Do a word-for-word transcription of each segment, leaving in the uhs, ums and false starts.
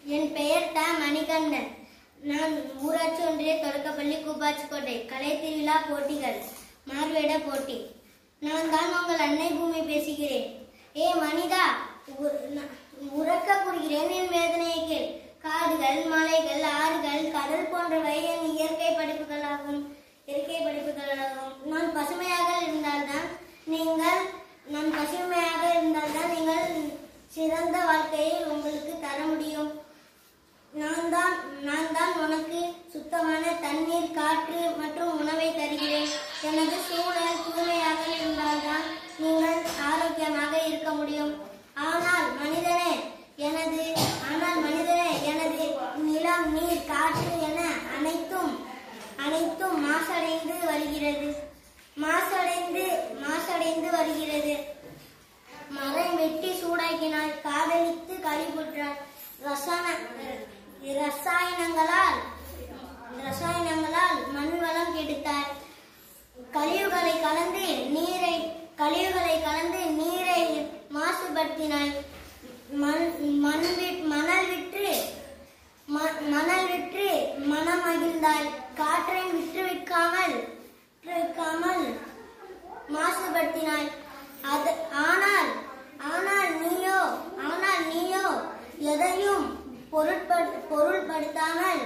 என் பெயர் த மணிகண்டன். நான் ஊராட்சி ஒன்றிய தொடக்கப்பள்ளி கூப்பாச்சிக்கோட்டை. கலை திருவிழா போட்டிகள், மார்வேட போட்டி. நான் தான் உங்கள் அன்னை பூமி பேசுகிறேன். ஏ மனிதா, உறக்க கூறுகிறேன், என் வேதனையை கேள். காடுகள், மலைகள், ஆறுகள், கடல் போன்றவை என் இயற்கை படைப்புகளாகும் இயற்கை படைப்புகளாகும் நான் பசுமையாக இருந்தால்தான் நீங்கள் நான் பசுமையாக இருந்தால்தான் நீங்கள் சிறந்த வாழ்க்கையை உங்களுக்கு தர முடியும். நான் தான் நான் தான் உனக்கு சுத்தமான தண்ணீர், காற்று மற்றும் உணவை தருகிறேன். எனது சூழல் தூய்மையாக இருந்தால்தான் நீங்கள் ஆரோக்கியமாக இருக்க முடியும். ஆனால் மனிதனே எனது ஆனால் மனிதனே எனது நிலம், நீர், காற்று என அனைத்தும் அனைத்தும் மாசடைந்து வருகிறது மாசடைந்து மாசடைந்து வருகிறது. மரம் வெட்டி சூடாக்கினார், காதலித்து கழிவுற்றார். ரசாயன ரசாயனங்களால் ரசாயனங்களால் மண் வளம் கெடுத்தார். கழிவுகளை கலந்து நீரை கழிவுகளை கலந்து நீரை மாசுபடுத்தினார். மண் மண் மணல் விற்று மணல் விற்று மனம் மகிழ்ந்தாய். காற்றை விற்று விற்காமல் விற்காமல் மாசுபடுத்தினாய். அது ஆனால் ஆனால் நீயோ ஆனால் நீயோ எதையும் பொருட்படுத்தாமல்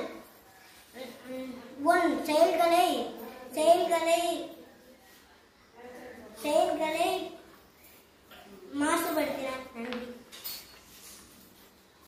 உன் செயல்களை செயல்களை செயல்களை மாசுபடுத்தினார். நன்றி.